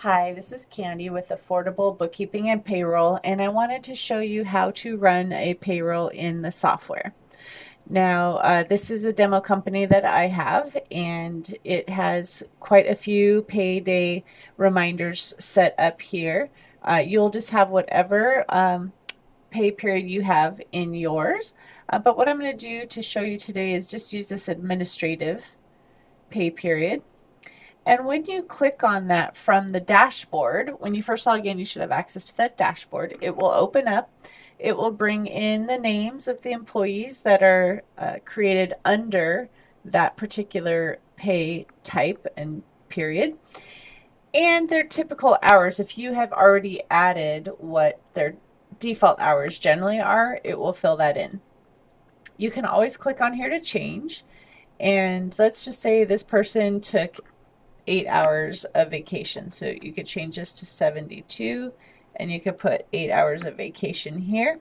Hi, this is Candy with Affordable Bookkeeping and Payroll, and I wanted to show you how to run a payroll in the software. Now, this is a demo company that I have, and it has quite a few payday reminders set up here. You'll just have whatever pay period you have in yours, but what I'm going to do to show you today is just use this administrative pay period. And when you click on that from the dashboard, when you first log in, you should have access to that dashboard. It will open up. It will bring in the names of the employees that are created under that particular pay type and period, and their typical hours. If you have already added what their default hours generally are, it will fill that in. You can always click on here to change. And let's just say this person took 8 hours of vacation. So you could change this to 72 and you could put 8 hours of vacation here.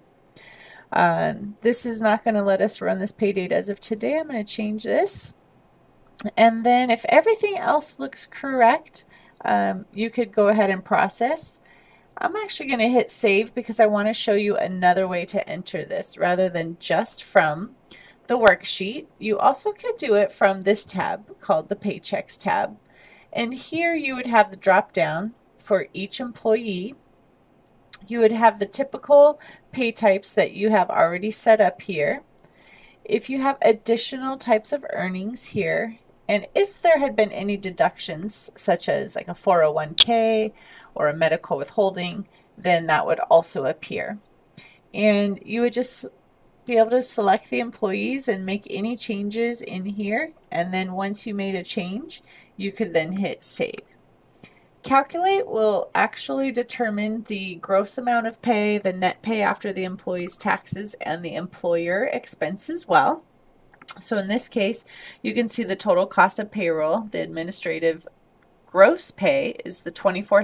This is not going to let us run this pay date as of today. I'm going to change this. And then if everything else looks correct, you could go ahead and process. I'm actually going to hit save because I want to show you another way to enter this rather than just from the worksheet. You also could do it from this tab called the Paychecks tab. And here you would have the drop down for each employee. You would have the typical pay types that you have already set up here. If you have additional types of earnings here, and if there had been any deductions such as like a 401k or a medical withholding, then that would also appear. And you would just be able to select the employees and make any changes in here, and then once you made a change you could then hit save. Calculate will actually determine the gross amount of pay, the net pay after the employee's taxes, and the employer expense as well. So in this case you can see the total cost of payroll. The administrative gross pay is the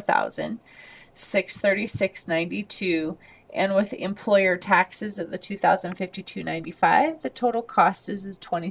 $24,636.92, and with employer taxes of the $2,052.95, the total cost is the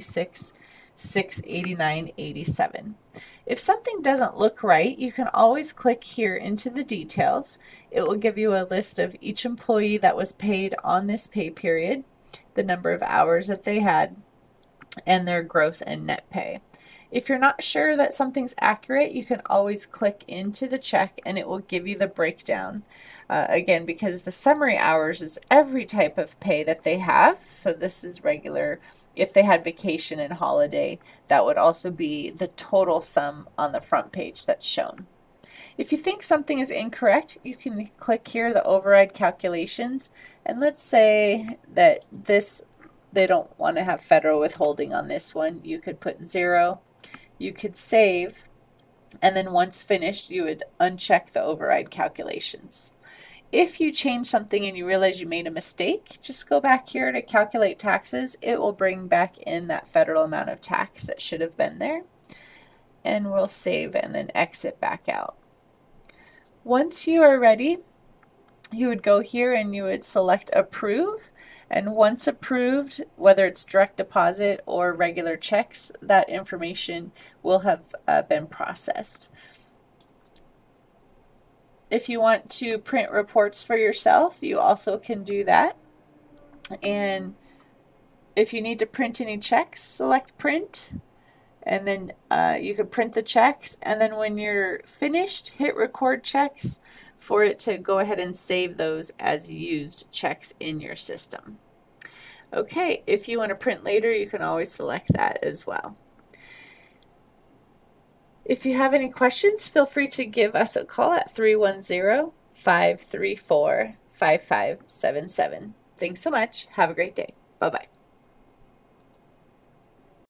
$26,689.87. If something doesn't look right, you can always click here into the details. It will give you a list of each employee that was paid on this pay period, the number of hours that they had, and their gross and net pay. If you're not sure that something's accurate, you can always click into the check and it will give you the breakdown. Again, because the summary hours is every type of pay that they have. So this is regular. If they had vacation and holiday, that would also be the total sum on the front page that's shown. If you think something is incorrect, you can click here, the override calculations, and let's say that they don't want to have federal withholding on this one. You could put 0. You could save, and then once finished you would uncheck the override calculations. If you change something and you realize you made a mistake, just go back here to calculate taxes. It will bring back in that federal amount of tax that should have been there, and we'll save and then exit back out. Once you are ready, you would go here and you would select approve, and once approved, whether it's direct deposit or regular checks, that information will have been processed. If you want to print reports for yourself, you also can do that. And if you need to print any checks, select print, and then you can print the checks, and then when you're finished, hit record checks for it to go ahead and save those as used checks in your system. Okay, if you want to print later, you can always select that as well. If you have any questions, feel free to give us a call at 310-534-5577. Thanks so much. Have a great day. Bye-bye.